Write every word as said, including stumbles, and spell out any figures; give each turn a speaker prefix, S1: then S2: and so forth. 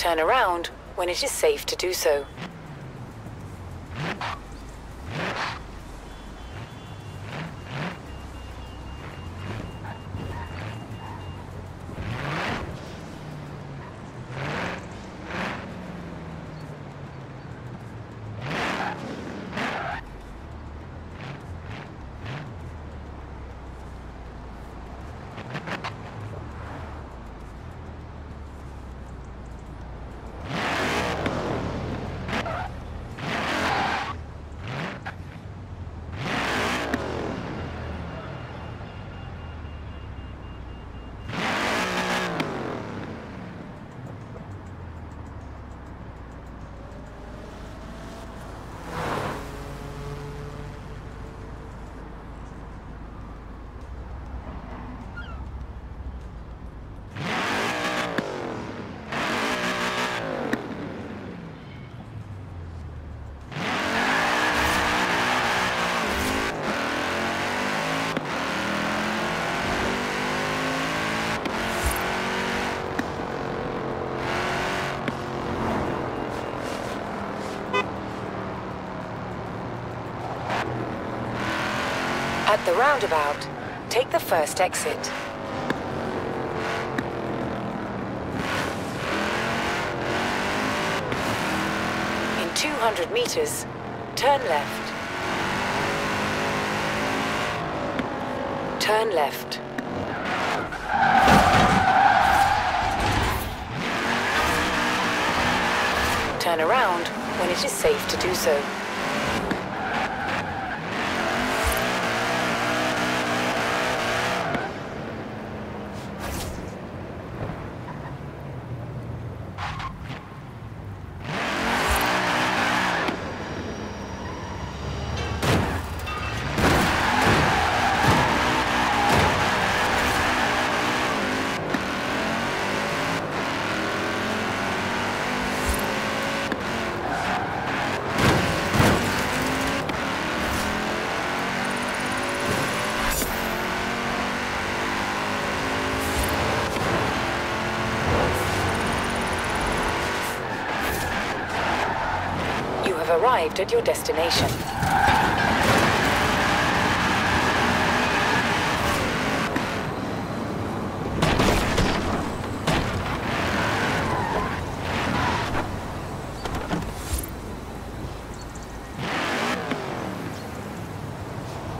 S1: Turn around when it is safe to do so. At the roundabout, take the first exit. In two hundred meters, turn left. Turn left. Turn around when it is safe to do so. Arrived at your destination.